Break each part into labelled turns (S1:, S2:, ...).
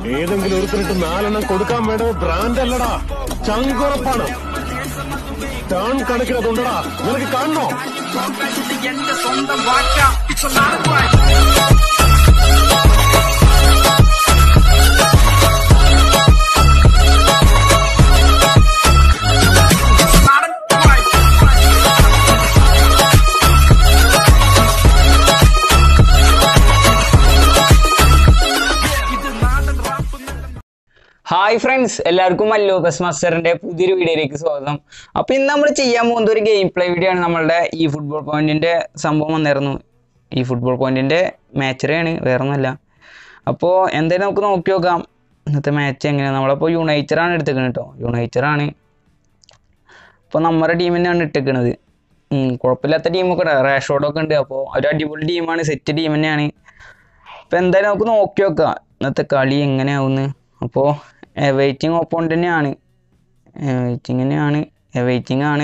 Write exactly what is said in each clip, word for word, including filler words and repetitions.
S1: ഏതെങ്കിലും ഒരുത്തിനിട്ട് നാലെണ്ണം കൊടുക്കാൻ വേണ്ടത് ബ്രാൻഡ് അല്ലടാ, ചങ്കുറപ്പാണ്. ടേൺ കണക്കിന് അതുണ്ടടാ, നിനക്ക് കാണണോ? എന്റെ സ്വന്തം വാക്ക.
S2: ഹായ് ഫ്രണ്ട്സ്, എല്ലാവർക്കും മല്ലു ബസ് മാസ്റ്ററിന്റെ പുതിയൊരു വീഡിയോയിലേക്ക് സ്വാഗതം. അപ്പോൾ ഇന്ന് നമ്മൾ ചെയ്യാൻ പോകുന്ന ഒരു ഗെയിം പ്ലേ വീഡിയോ ആണ്. നമ്മളുടെ ഈ ഫുട്ബോൾ പോയിന്റിന്റെ സംഭവം വന്നിരുന്നു. ഈ ഫുട്ബോൾ പോയിന്റിന്റെ മാച്ചറേയാണ്, വേറെ ഒന്നുമല്ല. അപ്പോൾ എന്തായാലും നമുക്ക് നോക്കി നോക്കാം ഇന്നത്തെ മാച്ച് എങ്ങനെയാണ്. നമ്മളപ്പോൾ യുണൈറ്റഡാണ് എടുത്തേക്കുന്നത് കേട്ടോ, യുണൈറ്റഡാണ്. അപ്പോൾ നമ്മുടെ ടീം തന്നെയാണ് ഇട്ടേക്കുന്നത്. കുഴപ്പമില്ലാത്ത ടീമൊക്കെ ഉണ്ട്, റാഷോഡൊക്കെ ഉണ്ട്. അപ്പോൾ ഒരു അടിപൊളി ടീമാണ്, സെറ്റ് ടീം തന്നെയാണ്. അപ്പോൾ എന്തായാലും നമുക്ക് നോക്കി നോക്കാം ഇന്നത്തെ കളി എങ്ങനെയാവുമെന്ന്. അപ്പോൾ വെയിറ്റിംഗ് ഓപ്പോണ്ട് തന്നെയാണ്, വെയിറ്റിംഗ് തന്നെയാണ് വെയിറ്റിംഗ് ആണ്.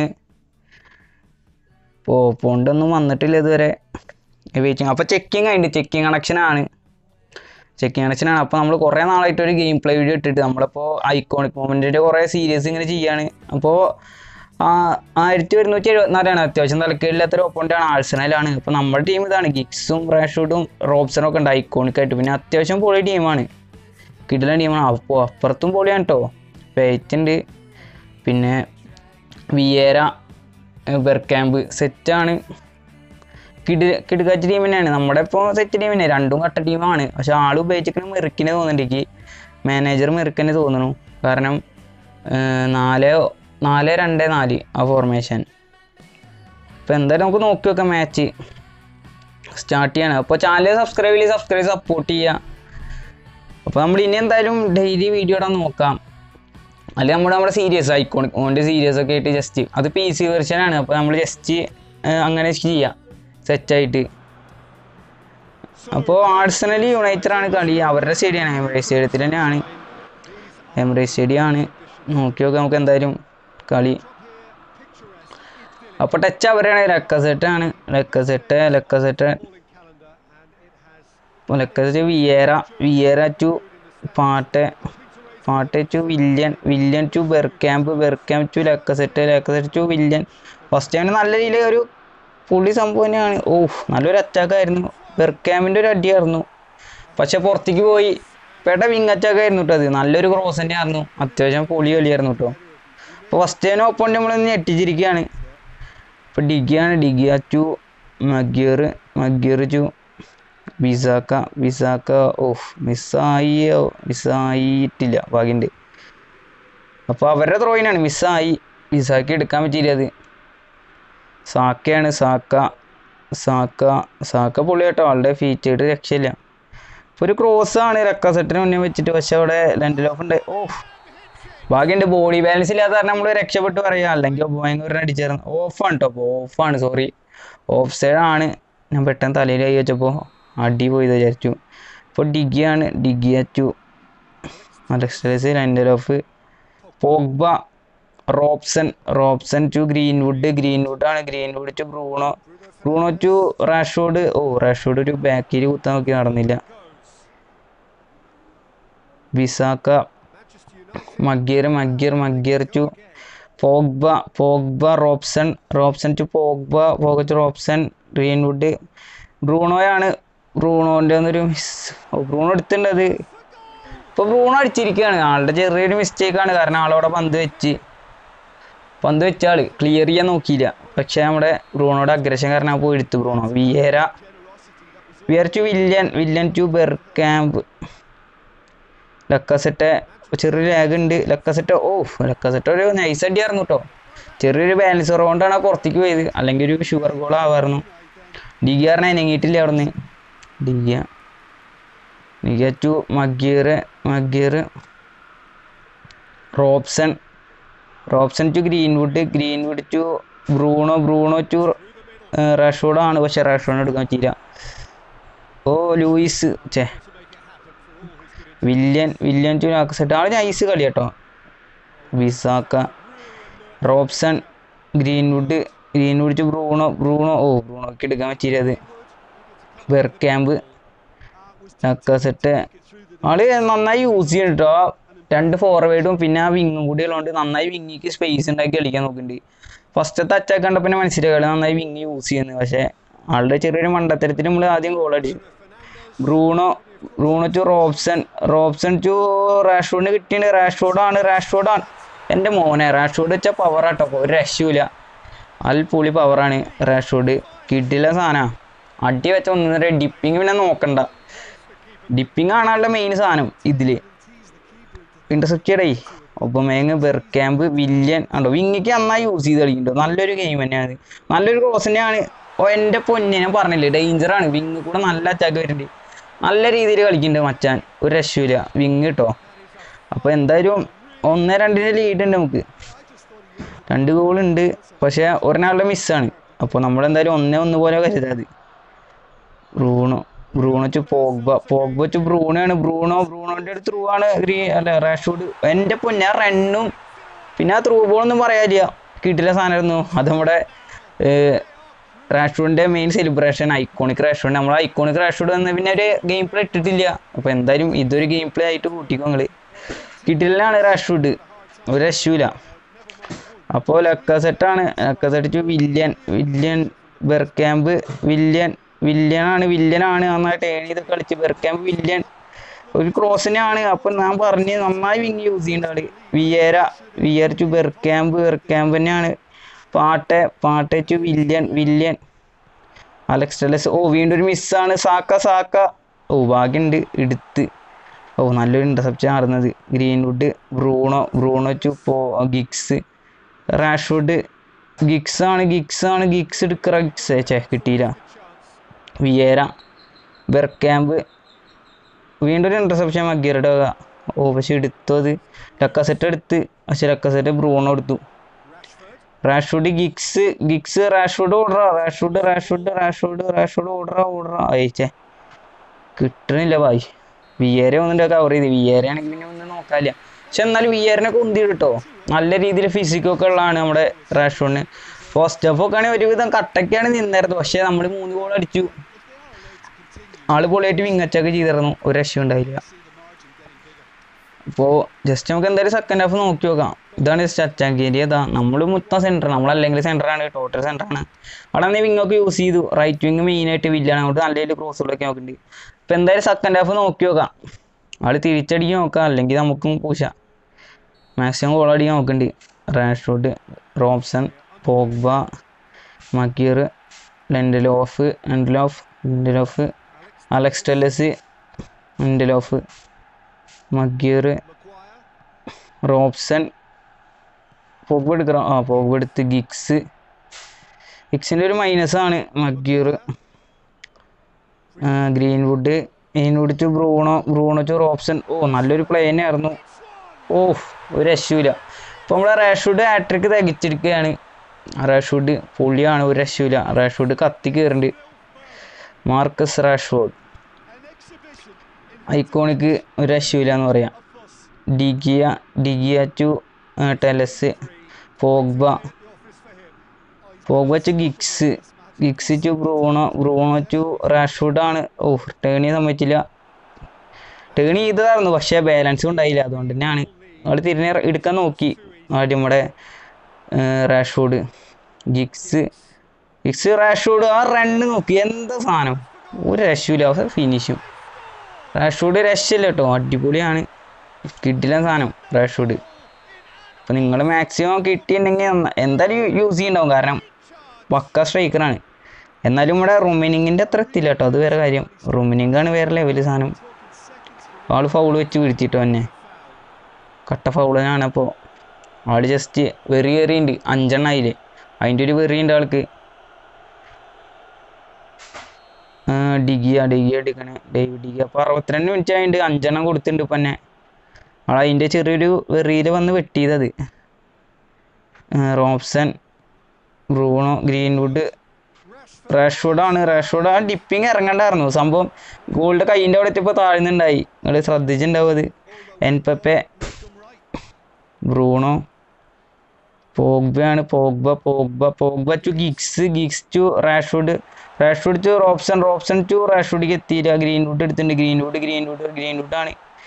S2: ഇപ്പോൾ ഓപ്പോണ്ടൊന്നും വന്നിട്ടില്ല ഇതുവരെ, വെയിറ്റിംഗ്. അപ്പോൾ ചെക്കിങ് ആയിട്ട് ചെക്കിങ് കണക്ഷനാണ് ചെക്കിങ് കണക്ഷനാണ് അപ്പോൾ നമ്മൾ കുറേ നാളായിട്ട് ഒരു ഗെയിം പ്ലേ വീഡിയോ ഇട്ടിട്ട് നമ്മളിപ്പോൾ ഐക്കോണിക് മൊമെൻറ്റിൻ്റെ കുറേ സീരീസ് ഇങ്ങനെ ചെയ്യാണ്. അപ്പോൾ ആയിരത്തി ഒരുന്നൂറ്റി എഴുപത്തിനാലാണ്, അത്യാവശ്യം തലക്കേടില്ലാത്തൊരു ഓപ്പോണ്ടാണ്, ആഴ്സണലാണ്. അപ്പോൾ നമ്മുടെ ടീം ഇതാണ്, ഗിക്സും റാഷൂഡും റോബ്സണും ഒക്കെ ഉണ്ട് ഐക്കോണിക്കായിട്ട്. പിന്നെ അത്യാവശ്യം പൊളി ടീമാണ്, കിടില ടീമാണ്. അപ്പോൾ അപ്പുറത്തും പൊളിയാണ് കേട്ടോ, പേറ്റ് ഉണ്ട്, പിന്നെ വിയേര, ബെർക്യാമ്പ് സെറ്റാണ്. കിടു കിടുകാച്ച ടീം തന്നെയാണ് നമ്മുടെ. ഇപ്പോൾ സെറ്റ് ടീം തന്നെ, രണ്ടും കട്ട ടീമാണ്. പക്ഷെ ആൾ ഉപയോഗിച്ചിരിക്കുന്ന മെറിക്കിനെ തോന്നുന്നുണ്ട് എനിക്ക്, മാനേജർ മെറിക്കിനെ തോന്നുന്നു. കാരണം നാല് നാല് രണ്ട് നാല് ആ ഫോർമേഷൻ. അപ്പോൾ എന്തായാലും നമുക്ക് നോക്കി വെക്കാം, മാച്ച് സ്റ്റാർട്ട് ചെയ്യണം. അപ്പോൾ ചാനൽ സബ്സ്ക്രൈബ് ചെയ്ത് സബ്സ്ക്രൈബ് സപ്പോർട്ട് ചെയ്യുക. അപ്പോൾ നമ്മൾ ഇനി എന്തായാലും ഡെയിലി വീഡിയോ ഇടാൻ നോക്കാം. അല്ലെങ്കിൽ നമ്മുടെ നമ്മുടെ സീരീസ് ഐക്കോണിക് ഓൻ്റെ സീരീസ് ഒക്കെ ആയിട്ട് ജസ്റ്റ്, അത് പി സി വെർഷനാണ്. അപ്പോൾ നമ്മൾ ജസ്റ്റ് അങ്ങനെ ചെയ്യാം സെറ്റായിട്ട്. അപ്പോൾ ആഴ്സണൽ യുണൈറ്റഡാണ് കളി, അവരുടെ സ്റ്റേഡിയമാണ്, എമിറേറ്റ്സ് സ്റ്റേഡിയത്തിൽ തന്നെയാണ്, എമിറേറ്റ്സ് സ്റ്റേഡിയമാണ്. നോക്കി നോക്കാം നമുക്ക് എന്തായാലും കളി. അപ്പോൾ ടച്ച് അവരാണ്, ലക്കസെറ്റാണ്, Lacazette Lacazette Lacazette Vieira Vieira to Partey Partey to Willian Willian to Bergkamp Bergkamp to Lacazette Lacazette to Willian. First time നല്ല രീതിയിൽ ഒരു പുള്ളി സംഭവം തന്നെയാണ്. ഓഹ്, നല്ലൊരു അറ്റാക്കായിരുന്നു, ബെർക്യാമ്പിൻ്റെ ഒരു അടിയായിരുന്നു. പക്ഷെ പുറത്തേക്ക് പോയി, പേട്ട വിങ് അറ്റാക്കായിരുന്നു കേട്ടോ. അത് നല്ലൊരു ക്രോസ് തന്നെ ആയിരുന്നു, അത്യാവശ്യം പൊളി കളിയായിരുന്നു കേട്ടോ. അപ്പോൾ ഫസ്റ്റ് ടൈം ഒപ്പം നമ്മൾ ഞെട്ടിച്ചിരിക്കുകയാണ്. ഇപ്പോൾ ഡിഗിയാണ്, De Gea to Maguire Maguire to Bissaka Bissaka ഓഫ് മിസ്സായിയോ മിസ്സായിട്ടില്ല, ഭാഗ്യണ്ട്. അപ്പോൾ അവരുടെ ത്രോയിനാണ്, മിസ്സായി, വിസാക്കി എടുക്കാൻ പറ്റിയില്ല. അത് സാക്കയാണ്, സാക്ക സാക്ക സാക്ക പൊളി കേട്ടോ, ആളുടെ ഫീച്ചേർഡ് രക്ഷയില്ല. ഇപ്പോൾ ഒരു ക്രോസാണ് ലക്കസെറ്റിന് മുന്നേ വെച്ചിട്ട്, പക്ഷെ അവിടെ ലെൻഡിൽ ഓഫ് ഉണ്ട്. ഓഫ്, ഭാഗ്യമുണ്ട്, ബോഡി ബാലൻസ് ഇല്ലാത്ത കാരണം നമ്മൾ രക്ഷപ്പെട്ട് പറയാം, അല്ലെങ്കിൽ ഭയങ്കര അടിച്ചേർന്ന്. ഓഫാണ് കേട്ടോ, അപ്പോൾ ഓഫാണ്, സോറി ഓഫ് സൈഡാണ്. ഞാൻ പെട്ടെന്ന് തലയിൽ കൈ വെച്ചപ്പോൾ അടി പോയി വിചാരിച്ചു. ഇപ്പോൾ ഡിഗിയാണ്, ഡിഗിയ ടു അലക്സസ് Lindelof Pogba Robson Robson to Greenwood ഗ്രീൻവുഡാണ് Greenwood to Bruno Bruno to Rashford. ഓ, റാഷ്ഫോർഡ് ഒരു ബാക്കിൽ കുത്താൻ നോക്കി, നടന്നില്ല. Bissaka Maguire Maguire Maguire to Pogba Pogba Robson Robson to Pogba Pogba to Robson Greenwood. ബ്രൂണോയാണ്, ബ്രൂണോൻ്റെ ഒന്നൊരു മിസ്. ഓ, ബ്രൂണോ എടുത്തിട്ടുണ്ട് അത്. ഇപ്പോൾ ബ്രൂണോ അടിച്ചിരിക്കുകയാണ്, ആളുടെ ചെറിയൊരു മിസ്റ്റേക്കാണ്. കാരണം ആളവിടെ പന്ത് വെച്ച് പന്ത് വെച്ച ആൾ ക്ലിയർ ചെയ്യാൻ നോക്കിയില്ല. പക്ഷേ നമ്മുടെ ബ്രൂണോയുടെ അഗ്രഷൻ കാരണം ആ പോയി എടുത്തു Bruno. Vieira Vieira to Willian Willian to Bergkamp Lacazette. ചെറിയൊരു ലാഗ് ഉണ്ട് ലക്കസെറ്റ്. ഓ, ലക്കസെറ്റ് ഒരു നൈസ് അടിയായിരുന്നു കേട്ടോ, ചെറിയൊരു ബാലൻസ് കുറവുകൊണ്ടാണ് പുറത്തേക്ക് പോയത്, അല്ലെങ്കിൽ ഒരു ഷുഗർ ഗോൾ ആവായിരുന്നു. ഡിഗിയാറിനെ അനങ്ങിയിട്ടില്ല അവിടെ നിന്ന്. De Gea De Gea to Maguire Maguire Robson Robson to Greenwood Greenwood to Bruno Bruno to റാഷ്ഫോർഡാണ്, പക്ഷെ റാഷ്ഫോർഡിനെ എടുക്കാൻ പറ്റിയില്ല. ഓ, ലൂയിസ് ചേ വില്യൻ വില്യൻ ടു ലക്കസെറ്റ്. ആൾ നൈസ് കളി കേട്ടോ. Bissaka Robson Greenwood Greenwood to Bruno Bruno ഓ, ബ്രൂണോക്ക് എടുക്കാൻ പറ്റിയില്ല. അത് ബെർക്യാമ്പ് ലക്കസെറ്റ് ആള് നന്നായി യൂസ് ചെയ്യുന്നുണ്ട് കേട്ടോ. രണ്ട് ഫോർവേഡും പിന്നെ ആ വിങ്ങും കൂടി ഉള്ളതുകൊണ്ട് നന്നായി വിങ്ങിക്ക് സ്പേസ് ഉണ്ടാക്കി കളിക്കാൻ നോക്കുന്നുണ്ട്. ഫസ്റ്റത്തെ അറ്റാക്ക് കണ്ടപ്പോൾ പിന്നെ മനസ്സിലായി നന്നായി വിങ് യൂസ് ചെയ്യുന്നത്. പക്ഷേ ആളുടെ ചെറിയൊരു മണ്ടത്തരത്തിൽ നമ്മൾ ആദ്യം ഗോൾ അടിച്ചു. Bruno Bruno to Robson Robson to റാഷ്ഫോർഡിന് കിട്ടിയിട്ടുണ്ട്. റാഷ്ഫോർഡാണ് റാഷ്ഫോർഡാണ് എൻ്റെ മോനെ. റാഷ്ഫോർഡ് വെച്ചാൽ പവറാട്ടോ, ഒരു രക്ഷയില്ല. അൽ പുളി പവറാണ് റാഷ്ഫോർഡ്. കിട്ടില്ല സാധനമാണ്. അടി വെച്ച ഒന്നര ഡിപ്പിങ് പിന്നെ നോക്കണ്ട. ഡിപ്പിങ് ആണാളുടെ മെയിൻ സാധനം ഇതിൽ. ഇന്റർസെപ്റ്റ് ചെയ്യടേ. ഒപ്പമേങ്ങ് ബെർക്യാമ്പ് വില്യൻ ഉണ്ടോ വിങ്ങിക്ക് നന്നായി യൂസ് ചെയ്ത് കളിക്കുന്നുണ്ടോ. നല്ലൊരു ഗെയിം തന്നെയാണ്, നല്ലൊരു ക്രോസ് തന്നെയാണ്. ഓ എൻ്റെ പൊന്നെ, ഞാൻ പറഞ്ഞില്ലേ ഡേഞ്ചറാണ്. വിങ് കൂടെ നല്ല അറ്റാക്ക് വരുന്നുണ്ട്. നല്ല രീതിയിൽ കളിക്കുന്നുണ്ട് മച്ചാൻ, ഒരു രക്ഷയില്ല വിങ് കേട്ടോ. അപ്പോൾ എന്തായാലും ഒന്ന് രണ്ടിന് ലീഡ് ഉണ്ട് നമുക്ക്. രണ്ട് ഗോളുണ്ട്, പക്ഷേ ഒരെണ്ണാളുടെ മിസ്സാണ്. അപ്പോൾ നമ്മളെന്തായാലും ഒന്നേ ഒന്ന് പോലെ കരുതാത്. Bruno Bruno to Pogba Pogba to ബ്രൂണാണ്. ബ്രൂണോ ബ്രൂണോൻ്റെ ഒരു ത്രൂ ആണ് ഗ്രീ അല്ല റാഷ്ഫോർഡ്. എൻ്റെ പൊന്നെ റണ്ണും പിന്നെ ആ ത്രൂ ബോളൊന്നും പറയാനില്ല, കിട്ടില്ല സാധനമായിരുന്നു. അത് നമ്മുടെ റാഷ്ഫോർഡിൻ്റെ മെയിൻ സെലിബ്രേഷൻ ഐക്കോണിക് റാഷ്ഫോർഡ്. നമ്മൾ ഐക്കോണിക് റാഷ്ഫോർഡ് വന്ന് പിന്നെ ഒരു ഗെയിം പ്ലേ ഇട്ടിട്ടില്ല. അപ്പോൾ എന്തായാലും ഇതൊരു ഗെയിം പ്ലേ ആയിട്ട് കൂട്ടിക്കോ നിങ്ങൾ. കിട്ടില്ലാണ് റാഷ്ഫോർഡ്, ഒരു രക്ഷയില്ല. അപ്പോൾ ലക്കസെറ്റാണ്. Lacazette to Willian Willian Bergkamp Willian വില്യനാണ് വില്യനാണ് നന്നായി ടേൺ ചെയ്ത് കളിച്ച്. ബെർക്യാമ്പ് വില്യൻ ഒരു ക്രോസിനാണ്. അപ്പം ഞാൻ പറഞ്ഞ് നന്നായി വിങ് യൂസ് ചെയ്യേണ്ട ആള്. Vieira Vieira to Bergkamp Bergkamp തന്നെയാണ്. Partey Partey to Willian Willian Alex Telles. ഓ വീണ്ടും ഒരു മിസ്സാണ്. സാക്ക സാക്ക ഓ ഭാഗ്യമുണ്ട് എടുത്ത്. ഓ നല്ലൊരു ഇൻ്റർസെപ്ഷൻ ആടുന്നത്. ഗ്രീൻവുഡ് ബ്രൂണോ ബ്രൂണോ ടു പോ ഗിഗ്സ് റാഷ്ഫോർഡ് ഗിഗ്സ് ആണ് ഗിഗ്സ് ആണ് ഗിഗ്സ് എടുക്കുക. ഗിഗ്സ് ചേ കിട്ടിയില്ല. വിയേര ബെർക്യാമ്പ് വീണ്ടും ഒരു ഇൻ്റർസെപ്ഷൻ മഗ്ഗിയറുടെ വക. ഓ പക്ഷെ എടുത്തു അത്. ലക്കസെറ്റ് എടുത്ത്, പക്ഷെ ലക്കസെറ്റ് ബ്രൂണോ എടുത്തു. റാഷ്ഫോർഡ് ഗിഗ്സ് ഗിഗ്സ് റാഷ്ഫോർഡ് ഓർഡറ റാഷ്ഫോർഡ് റാഷ്ഫോർഡ് റാഷ്ഫോർഡ് റാഷ്ഫോർഡ് ഓർഡറ ഓർഡറ അയച്ചേ കിട്ടണില്ല ഭായി. വിയേരെ ഒന്നിൻ്റെ കവർ ചെയ്ത്. വിയേരെ ആണെങ്കിൽ പിന്നെ ഒന്നും നോക്കാനില്ല. പക്ഷെ എന്നാലും വിയേറിനൊക്കെ ഉന്തി കിട്ടോ. നല്ല രീതിയിൽ ഫിസിക്കൊക്കെ ഉള്ളതാണ് നമ്മുടെ റാഷ്ഫോർഡിന്. ഫസ്റ്റ് ഹാഫ് ഒക്കെ ആണെങ്കിൽ ഒരുവിധം കട്ടയ്ക്കാണ് നിന്നായിരുന്നു. പക്ഷേ നമ്മൾ മൂന്ന് ഗോൾ അടിച്ചു. ആള് പൊളിയായിട്ട് വിങ്ങച്ചൊക്കെ ചെയ്തിരുന്നു, ഒരു രക്ഷ ഉണ്ടായില്ല. അപ്പോൾ ജസ്റ്റ് നമുക്ക് എന്തായാലും സെക്കൻഡ് ഹാഫ് നോക്കി നോക്കാം. ഇതാണ് ജസ്റ്റ് അറ്റാക്ക് ഏരിയ. ഇതാ നമ്മൾ മൊത്തം സെൻറ്റർ, നമ്മളല്ലെങ്കിൽ സെൻറ്ററാണ്, ടോട്ടൽ സെൻറ്ററാണ്. അവിടെ നിന്ന് വിങ്ങൊക്കെ യൂസ് ചെയ്തു. റൈറ്റ് വിങ് മെയിനായിട്ട് വില്ലാണ്. അങ്ങോട്ട് നല്ല രീതിയിൽ ക്രോസുകളൊക്കെ നോക്കുന്നുണ്ട്. അപ്പോൾ എന്തായാലും സെക്കൻഡ് ഹാഫ് നോക്കി നോക്കാം. ആൾ തിരിച്ചടിക്കാൻ നോക്കാം, അല്ലെങ്കിൽ നമുക്കും പൂശാം. മാക്സിമം ഗോൾ അടിക്കാൻ നോക്കുന്നുണ്ട്. Rashford Robson Pogba Maguire Lindelof Lindelof Lindelof Alex Telles Lindelof Maguire Robson Pogba എടുക്കണം. ആ പോഗ്ബ എടുത്ത് ഗിഗ്സ് ഗിഗ്സിൻ്റെ ഒരു മൈനസാണ് Maguire. Greenwood Greenwood to Bruno Bruno to Robson. ഓ നല്ലൊരു പ്ലേ തന്നെയായിരുന്നു. ഓ ഒരു രക്ഷയില്ല. ഇപ്പോൾ നമ്മളെ റാഷ്ഫോർഡ് ഹാട്രിക്ക് തികച്ചിരിക്കുകയാണ്. റാഷ്ഫോർഡ് പൊളിയാണ്, ഒരു രക്ഷയില്ല. റാഷ്ഫോർഡ് കത്തി കയറുന്നുണ്ട്. മാർക്കസ് റാഷ്ഫോർഡ് ഐക്കോണിക്ക്, ഒരു രക്ഷയില്ല എന്ന് പറയാം. De Gea De Gea to Telles Pogba Pogba to Giggs Giggs to Bruno Bruno to റാഷ്ഫോർഡാണ്. ഓ ടേൺ ചെയ്യാൻ സമ്മതിച്ചില്ല. ടേൺ ചെയ്തതായിരുന്നു, പക്ഷേ ബാലൻസും ഉണ്ടായില്ല. അതുകൊണ്ട് തന്നെയാണ് ആൾ തിരിഞ്ഞ് എടുക്കാൻ നോക്കി. ആദ്യം നമ്മുടെ റാഷ്ഫോർഡ് ഗിഗ്സ് ഗിഗ്സ് റാഷ്ഫോർഡ് ആ റണ്ണ് നോക്കി. എന്താ സാധനം, ഒരു രക്ഷയില്ല. ഫിനിഷും റാഷ്ഫോർഡ് രക്ഷയില്ല കേട്ടോ, അടിപൊളിയാണ്. കിട്ടില്ല സാധനം റാഷ്ഫോർഡ്. അപ്പോൾ നിങ്ങൾ മാക്സിമം കിട്ടിയിട്ടുണ്ടെങ്കിൽ എന്തായാലും യൂസ് ചെയ്യുന്നുണ്ടാവും, കാരണം പക്ക സ്ട്രൈക്കറാണ്. എന്നാലും നമ്മുടെ റൂമിനിങ്ങിൻ്റെ അത്ര എത്തില്ല കേട്ടോ, അത് വേറെ കാര്യം. റൂമിനിങ്ങാണ് വേറെ ലെവൽ സാധനം. ആൾ ഫൗൾ വെച്ച് വീഴ്ത്തിട്ടോ തന്നെ, കട്ട ഫൗളിനാണ്. അപ്പോൾ ആൾ ജസ്റ്റ് വെറി കയറിയുണ്ട്. അഞ്ചെണ്ണായില്ലേ, അതിൻ്റെ ഒരു വെറിയുണ്ട് ആൾക്ക്. ഡിഗിയ ഡിഗിയ എടുക്കണേ ഡേവിഡ് ഡിഗിയ. അപ്പോൾ അറുപത്തിരണ്ട് മിനിറ്റ് ആയിട്ട് അഞ്ചെണ്ണം കൊടുത്തിട്ടുണ്ട്. ഇപ്പം തന്നെ ആൾ അതിൻ്റെ ചെറിയൊരു വെറിയിൽ വന്ന് വെട്ടിയതത്. റോബ്സൺ ബ്രൂണോ ഗ്രീൻവുഡ് റാഷ്ഫോർഡാണ്. റാഷ്ഫോർഡ് ആ ഡിപ്പിങ് ഇറങ്ങണ്ടായിരുന്നു സംഭവം. ഗോളിൻ്റെ കൈയിൻ്റെ അവിടെ എത്തിയപ്പോൾ താഴ്ന്നുണ്ടായി, നിങ്ങൾ ശ്രദ്ധിച്ചിട്ടുണ്ടാവും അത്. എൻപെപ്പെ ബ്രൂണോ പോഗ്ബയാണ്. Pogba Pogba Pogba to Giggs Giggs to Rashford Rashford to Robson Robson to റാഷ്ഫോർഡിക്ക് എത്തിയില്ല. ഗ്രീൻവുഡ് എടുത്തിട്ടുണ്ട്. ഗ്രീൻവുഡ് ഗ്രീൻവുഡ് ഗ്രീൻവുഡാണ്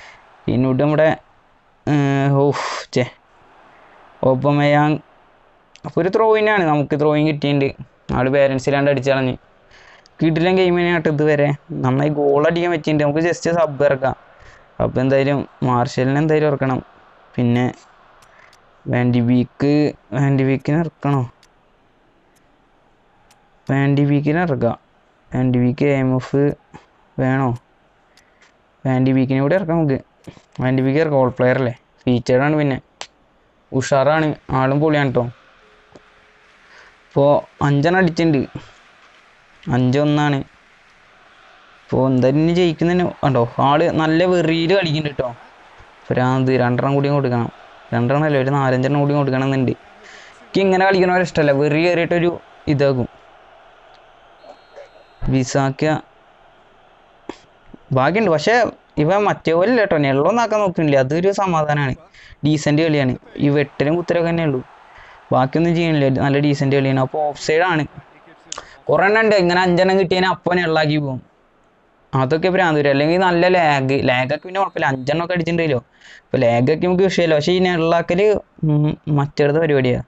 S2: പിന്നീട് നമ്മുടെ ഓഫ് ചേ ഒബമയാങ് അപ്പോൾ ഒരു ത്രോയിനാണ് നമുക്ക് ത്രോയിങ് കിട്ടിയിട്ടുണ്ട്. ആൾ പേരൻസിലാണ്ട് അടിച്ചു കളഞ്ഞ് കിട്ടില്ല ഗെയിമിനായിട്ട് ഇതുവരെ നന്നായി ഗോൾ അടിക്കാൻ പറ്റിയിട്ടുണ്ട്. നമുക്ക് ജസ്റ്റ് സബ് ഇറക്കാം. അപ്പോൾ എന്തായാലും മാർഷലിനെ എന്തായാലും ഇറക്കണം. പിന്നെ വാൻഡി വീക്ക് വാൻഡി വീക്കിനെ ഇറക്കണോ? വാൻഡി വീക്കിനെ ഇറക്കാം. വാൻഡി വീക്ക് എം എഫ് വേണോ? വാൻഡി വീക്കിനെ കൂടെ ഇറക്കാം നമുക്ക്. വാൻഡി വീക്ക് ഇറക്കാം. ഓൾ പ്ലെയർ അല്ലേ, ഫീച്ചേർഡാണ്, പിന്നെ ഉഷാറാണ്, ആളും പൊളിയാണ് കേട്ടോ. ഇപ്പോൾ അഞ്ചെണ്ണം അടിച്ചിട്ടുണ്ട്, അഞ്ചൊന്നാണ്. ഇപ്പോൾ എന്തായാലും ഇനി ജയിക്കുന്നതന്നെ കണ്ടോ. ആള് നല്ല വെറിയിൽ കളിക്കുന്നുണ്ട് കേട്ടോ. ഭ്രാന്ത്. രണ്ടെണ്ണം കൂടിയും കൊടുക്കണം. രണ്ടെണ്ണം അല്ല, ഒരു നാലഞ്ചെണ്ണം കൂടിയും കൊടുക്കണം എന്നുണ്ട്. എനിക്ക് ഇങ്ങനെ കളിക്കണവരെ ഇഷ്ടമല്ല, വെറി കയറിയിട്ടൊരു ഇതാകും. വിസാക്ക ഭാഗ്യമുണ്ട്, പക്ഷേ ഇവ മറ്റേ പോലെ കേട്ടോ, നെള്ളൊന്നാക്കാൻ നോക്കുന്നില്ല. അതൊരു സമാധാനമാണ്, ഡീസൻറ്റ് കളിയാണ്. ഈ വെട്ടലും കുത്തലൊക്കെ തന്നെ ഉള്ളൂ, ബാക്കിയൊന്നും ചെയ്യണില്ല. നല്ല ഡീസൻറ്റ് കളിയാണ്. അപ്പോൾ ഓഫ് സൈഡാണ്. കുറേ എണ്ണം ഉണ്ട് ഇങ്ങനെ അഞ്ചെണ്ണം കിട്ടിയതിന് അപ്പം നെള്ളാക്കി പോകും. അതൊക്കെ ഭ്രാന്ത് വരും. അല്ലെങ്കിൽ നല്ല ലാഗ് ലാഗൊക്കെ പിന്നെ കുഴപ്പമില്ല, അഞ്ചെണ്ണം ഒക്കെ അടിച്ചിട്ടുണ്ടല്ലോ. ഇപ്പോൾ ലാഗൊക്കെ നമുക്ക് വിഷയമല്ല, പക്ഷേ ഈ നെള്ളാക്കൽ മറ്റേടത്തെ പരിപാടിയാണ്.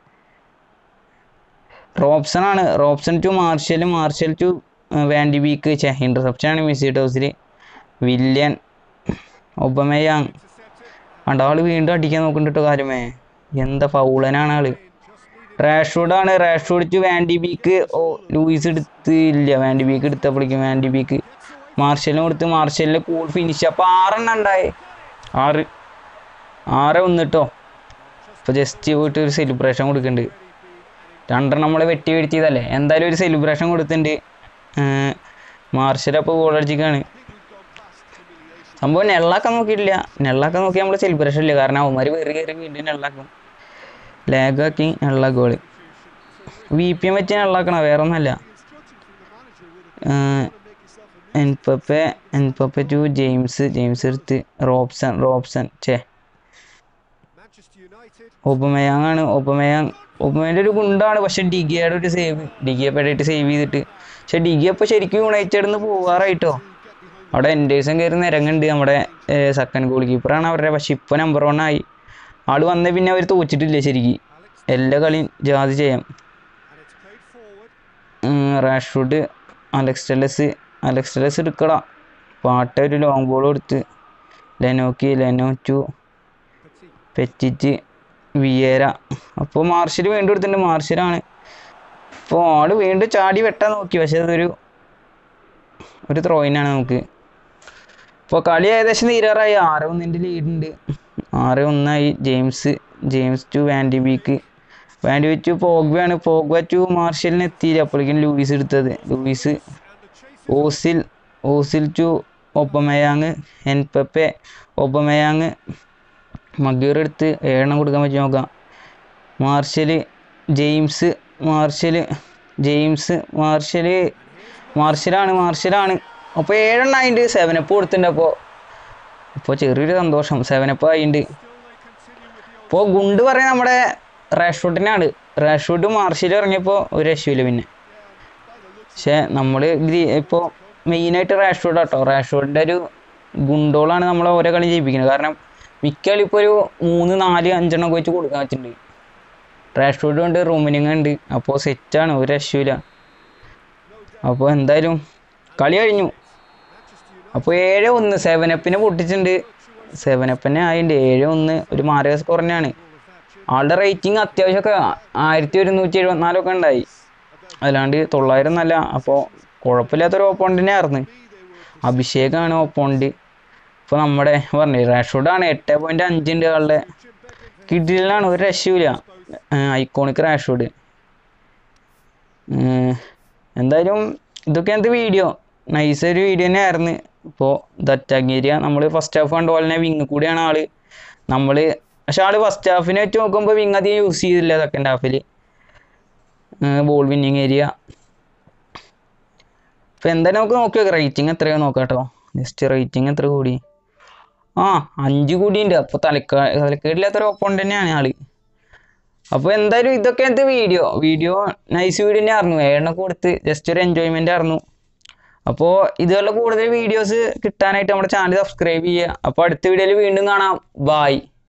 S2: റോബ്സൺ ആണ്. Robson to Martial, Martial to van de Beek. ചേ ഇൻ്റർസെപ്ഷനാണ് മിസ്സിട്ട് ഹൗസിൽ. വില്യൻ, ഒബമയാങ് കണ്ട ആൾ വീണ്ടും അടിക്കാൻ നോക്കുന്നുണ്ട് കാര്യമേ. എന്താ ഫൗളനാണ് ആള്. റാഷ്ഫോർഡാണ്. Rashford to van de Beek. ഓ ലൂയിസ് എടുത്തില്ല, വാൻഡി വീക്ക് എടുത്തപ്പോഴേക്കും വാൻഡി വീക്ക് മാർഷലിനും കൊടുത്ത്. മാർഷലിൻ്റെ കൂൾ ഫിനിഷ്. അപ്പോൾ ആറെണ്ണം ഉണ്ടായി. ആറ് ആറ് ഒന്നിട്ടോ. ഇപ്പോൾ ജസ്റ്റ് പോയിട്ട് ഒരു സെലിബ്രേഷൻ കൊടുക്കുന്നുണ്ട്. രണ്ടെണ്ണം നമ്മൾ വെട്ടി വീഴ്ത്തിയതല്ലേ, എന്തായാലും ഒരു സെലിബ്രേഷൻ കൊടുത്തിട്ടുണ്ട്. മാർഷൽ അപ്പോൾ ഗോൾ അടിച്ചിക്കാണ്. സംഭവം നെള്ളാക്കാൻ നോക്കിയിട്ടില്ല. നെള്ളാക്കാൻ നോക്കി നമ്മൾ സെലിബ്രേഷൻ ഇല്ല, കാരണം അവന്മാർ വേറെ കയറി വീണ്ടും നെള്ളാക്കും. ലാഗാക്കി നെള്ള ഗോള്. വി പി എം വെച്ച് നെള്ളാക്കണം, വേറെ ഒന്നല്ല. എൻപപ്പെ എൻപപ്പെ ടു ജെയിംസ്. ജെയിംസ് എടുത്ത് റോബ്സൺ. റോബ്സൺ ചേ ഒബമയാങ് ആണ്. ഒബമയാങ് ഒബമേൻ്റെ ഒരു ഗുണ്ടാണ്, പക്ഷെ ഡിഗിയുടെ ഒരു സേവ്. ഡിഗിയെ പെടായിട്ട് സേവ് ചെയ്തിട്ട്. പക്ഷെ ഡിഗി അപ്പോൾ ശരിക്കും യുണൈറ്റഡിൽ നിന്ന് പോകാറായിട്ടോ. അവിടെ എൻഡേഴ്സൺ കയറി നിരങ്ങുന്നുണ്ട്. നമ്മുടെ സെക്കൻഡ് ഗോൾ കീപ്പറാണ് അവരുടെ, പക്ഷെ ഇപ്പോൾ നമ്പർ വൺ ആയി. ആൾ വന്നേ പിന്നെ അവർ തോച്ചിട്ടില്ല ശരിക്കും. എല്ലാ കളിയും ജാതി ചെയ്യാം. Rashford, Alex Telles. Alex Telles എടുക്കടാ. പാട്ട ഒരു ലോങ് ബോൾ കൊടുത്ത്. ലെനോക്കി. Leno to Petit Vieira. അപ്പോൾ മാർഷൽ വീണ്ടും എടുത്തിട്ടുണ്ട്. മാർഷലാണ്. അപ്പോൾ ആൾ വീണ്ടും ചാടി വെട്ടാൻ നോക്കി, പക്ഷേ അതൊരു ഒരു ത്രോയിനാണ് നമുക്ക്. ഇപ്പോൾ കളി ഏകദേശം തീരാറായി. ആറ് ഒന്നിൻ്റെ ലീഡുണ്ട്. ആറ് ഒന്നായി. James. James to van de Beek. Van de Beek to പോഗ്ബയാണ്. പോഗ്ബ ടു മാർഷലിന് എത്തിയില്ല, അപ്പോഴേക്കും ലൂയിസ് എടുത്തത്. Luiz. Ozil. Ozil to Aubameyang. എൻപപ്പെ. ഒബമയാങ്. മഗീർ എടുത്ത് ഏഴെണ്ണം കൊടുക്കാൻ പറ്റി നോക്കാം. Martial. James. Martial. James. Martial. മാർഷലാണ്. മാർഷലാണ്. അപ്പോൾ ഏഴെണ്ണം ആയിട്ടുണ്ട്. സെവനപ്പ് കൊടുത്തിട്ടുണ്ട്. അപ്പോൾ ഇപ്പോൾ ചെറിയൊരു സന്തോഷം. സെവനപ്പ് ആയിട്ടുണ്ട്. ഇപ്പോൾ ഗുണ്ട് പറയാൻ നമ്മുടെ റാഷ്ഫോർഡിനാണ്. റാഷ്ഫോർഡ് മാർഷൽ ഇറങ്ങിയപ്പോൾ ഒരു രക്ഷയില്ല പിന്നെ. പക്ഷേ നമ്മൾ ഇപ്പോൾ മെയിനായിട്ട് റാഷ്ഫോർഡ് കേട്ടോ. റാഷ്ഫോർഡിൻ്റെ ഒരു ഗുണ്ടോളാണ് നമ്മളെ ഓരോ കളി ജയിപ്പിക്കുന്നത്. കാരണം മിക്ക കളി ഇപ്പോൾ ഒരു മൂന്ന് നാല് അഞ്ചെണ്ണം വെച്ച് കൊടുക്കാൻ വെച്ചിട്ടുണ്ട്. റാഷ്ഫോർഡ് ഉണ്ട്, റൂമിനിങ് ഉണ്ട്. അപ്പോൾ സെറ്റാണ്, ഒരു രക്ഷയില്ല. അപ്പോൾ എന്തായാലും കളി കഴിഞ്ഞു. അപ്പോൾ ഏഴ് ഒന്ന് സെവനപ്പിനെ പൊട്ടിച്ചിട്ടുണ്ട്. സെവനപ്പിനെ ആയിട്ടുണ്ട് ഏഴ് ഒന്ന്. ഒരു മാറിയ സ്കോർ തന്നെയാണ്. ആളുടെ റേറ്റിംഗ് അത്യാവശ്യമൊക്കെ ആയിരത്തി ഒരുന്നൂറ്റി എഴുപത്തിനാലൊക്കെ ഉണ്ടായി, അല്ലാണ്ട് തൊള്ളായിരം എന്നല്ല. അപ്പോൾ കുഴപ്പമില്ലാത്തൊരു ഓപ്പോണൻറ്റിനെ ആയിരുന്നു. അഭിഷേകാണ് ഓപ്പോണൻറ്റ്. ഇപ്പോൾ നമ്മുടെ പറഞ്ഞേ റാഷ്ഫോർഡാണ്. എട്ട് പോയിൻറ്റ് അഞ്ചുണ്ട് ആളുടെ. കിഡിലാണ്, ഒരു രക്ഷയില്ല. Iconic Rashford. എന്തായാലും ഇതൊക്കെ എന്ത് വീഡിയോ, നൈസ് ഒരു വീഡിയോ തന്നെ ആയിരുന്നു. ഇപ്പോൾ ദറ്റാഗേരിയ നമ്മൾ ഫസ്റ്റ് ഹാഫ് കണ്ട പോലെ തന്നെ വിങ് കൂടിയാണ് ആള്. നമ്മൾ പക്ഷെ ആള് ഫസ്റ്റ് ഹാഫിനെ വെച്ച് നോക്കുമ്പോൾ വിങ് അധികം യൂസ് ചെയ്തില്ല. സെക്കൻഡ് ഹാഫിൽ ബോൾ വിന്നിങ് ഏരിയ. ഇപ്പോൾ എന്തായാലും നമുക്ക് നോക്കി നോക്കാം റേറ്റിംഗ് എത്രയോ നോക്കാം കേട്ടോ. ജസ്റ്റ് റേറ്റിംഗ് എത്ര കൂടി? ആ അഞ്ച് കൂടിയുണ്ട്. അപ്പോൾ തലക്കാ തലക്കേടില്ലാത്തൊരു ഓപ്പോണൻ്റ് തന്നെയാണ് ആള്. അപ്പോൾ എന്തായാലും ഇതൊക്കെ എന്ത് വീഡിയോ വീഡിയോ നൈസ് വീഡിയോ തന്നെ ആയിരുന്നു. ഏഴെണ്ണൊക്കെ കൊടുത്ത് ജസ്റ്റ് ഒരു എൻജോയ്മെൻ്റ് ആയിരുന്നു. അപ്പോൾ ഇതുപോലെ കൂടുതൽ വീഡിയോസ് കിട്ടാനായിട്ട് നമ്മുടെ ചാനൽ സബ്സ്ക്രൈബ് ചെയ്യുക. അപ്പോൾ അടുത്ത വീഡിയോയിൽ വീണ്ടും കാണാം. ബായ്.